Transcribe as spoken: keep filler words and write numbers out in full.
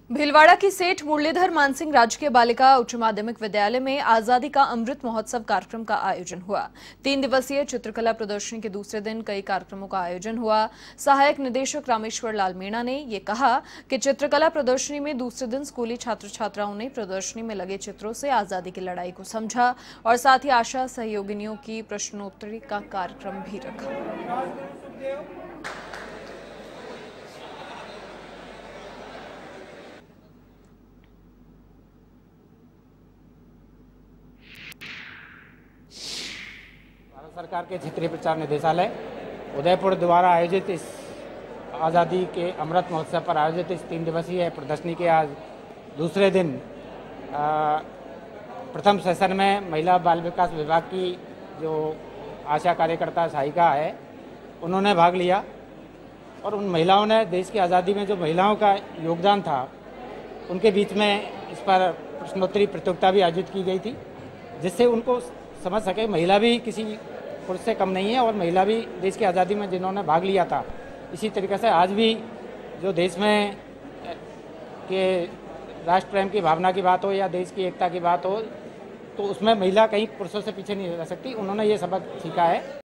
भीलवाड़ा की सेठ मुरलीधर मानसिंह राजकीय बालिका उच्च माध्यमिक विद्यालय में आजादी का अमृत महोत्सव कार्यक्रम का आयोजन हुआ। तीन दिवसीय चित्रकला प्रदर्शनी के दूसरे दिन कई कार्यक्रमों का आयोजन हुआ। सहायक निदेशक रामेश्वर लाल मीणा ने ये कहा कि चित्रकला प्रदर्शनी में दूसरे दिन स्कूली छात्र छात्राओं ने प्रदर्शनी में लगे चित्रों से आजादी की लड़ाई को समझा और साथ ही आशा सहयोगिनियों की प्रश्नोत्तरी का कार्यक्रम भी रखा। भारत सरकार के क्षेत्रीय प्रचार निदेशालय उदयपुर द्वारा आयोजित इस आज़ादी के अमृत महोत्सव पर आयोजित इस तीन दिवसीय प्रदर्शनी के आज दूसरे दिन प्रथम सेशन में महिला बाल विकास विभाग की जो आशा कार्यकर्ता सहायिका है उन्होंने भाग लिया और उन महिलाओं ने देश की आज़ादी में जो महिलाओं का योगदान था उनके बीच में इस पर प्रश्नोत्तरी प्रतियोगिता भी आयोजित की गई थी, जिससे उनको समझ सके महिला भी किसी पुरुष से कम नहीं है और महिला भी देश की आज़ादी में जिन्होंने भाग लिया था। इसी तरीके से आज भी जो देश में के राष्ट्र प्रेम की भावना की बात हो या देश की एकता की बात हो तो उसमें महिला कहीं पुरुषों से पीछे नहीं रह सकती। उन्होंने ये सबक सीखा है।